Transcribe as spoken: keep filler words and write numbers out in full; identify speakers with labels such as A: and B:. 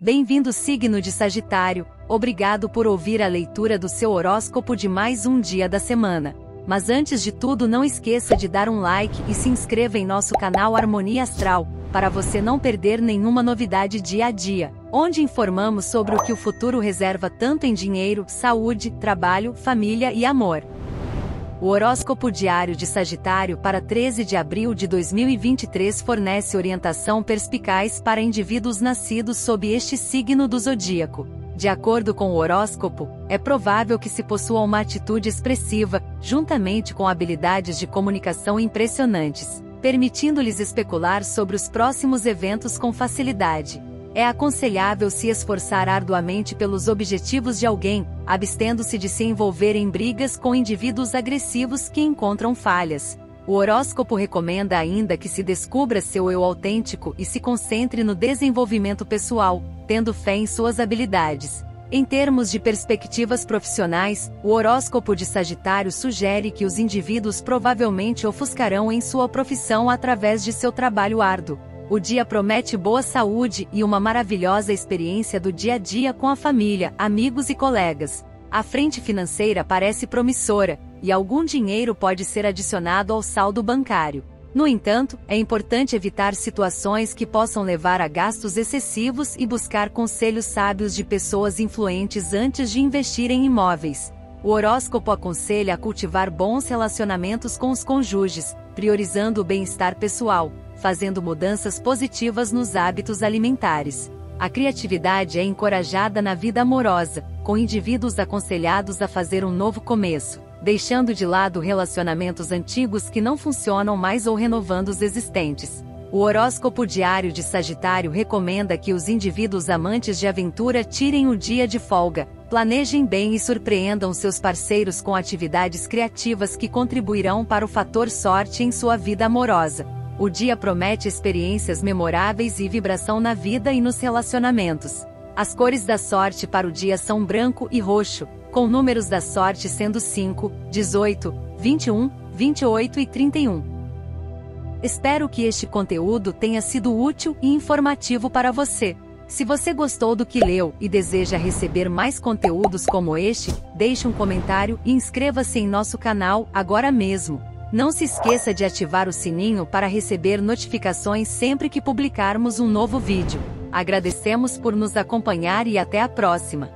A: Bem-vindo signo de Sagitário, obrigado por ouvir a leitura do seu horóscopo de mais um dia da semana. Mas antes de tudo, não esqueça de dar um like e se inscreva em nosso canal Harmonia Astral, para você não perder nenhuma novidade dia a dia, onde informamos sobre o que o futuro reserva tanto em dinheiro, saúde, trabalho, família e amor. O horóscopo diário de Sagitário para treze de abril de dois mil e vinte e três fornece orientação perspicaz para indivíduos nascidos sob este signo do zodíaco. De acordo com o horóscopo, é provável que se possua uma atitude expressiva, juntamente com habilidades de comunicação impressionantes, permitindo-lhes especular sobre os próximos eventos com facilidade. É aconselhável se esforçar arduamente pelos objetivos de alguém, abstendo-se de se envolver em brigas com indivíduos agressivos que encontram falhas. O horóscopo recomenda ainda que se descubra seu eu autêntico e se concentre no desenvolvimento pessoal, tendo fé em suas habilidades. Em termos de perspectivas profissionais, o horóscopo de Sagitário sugere que os indivíduos provavelmente ofuscarão em sua profissão através de seu trabalho árduo. O dia promete boa saúde e uma maravilhosa experiência do dia a dia com a família, amigos e colegas. A frente financeira parece promissora, e algum dinheiro pode ser adicionado ao saldo bancário. No entanto, é importante evitar situações que possam levar a gastos excessivos e buscar conselhos sábios de pessoas influentes antes de investir em imóveis. O horóscopo aconselha a cultivar bons relacionamentos com os cônjuges, priorizando o bem-estar pessoal, fazendo mudanças positivas nos hábitos alimentares. A criatividade é encorajada na vida amorosa, com indivíduos aconselhados a fazer um novo começo, deixando de lado relacionamentos antigos que não funcionam mais ou renovando os existentes. O horóscopo diário de Sagitário recomenda que os indivíduos amantes de aventura tirem o dia de folga, planejem bem e surpreendam seus parceiros com atividades criativas que contribuirão para o fator sorte em sua vida amorosa. O dia promete experiências memoráveis e vibração na vida e nos relacionamentos. As cores da sorte para o dia são branco e roxo, com números da sorte sendo cinco, dezoito, vinte e um, vinte e oito e trinta e um. Espero que este conteúdo tenha sido útil e informativo para você. Se você gostou do que leu e deseja receber mais conteúdos como este, deixe um comentário e inscreva-se em nosso canal agora mesmo. Não se esqueça de ativar o sininho para receber notificações sempre que publicarmos um novo vídeo. Agradecemos por nos acompanhar e até a próxima!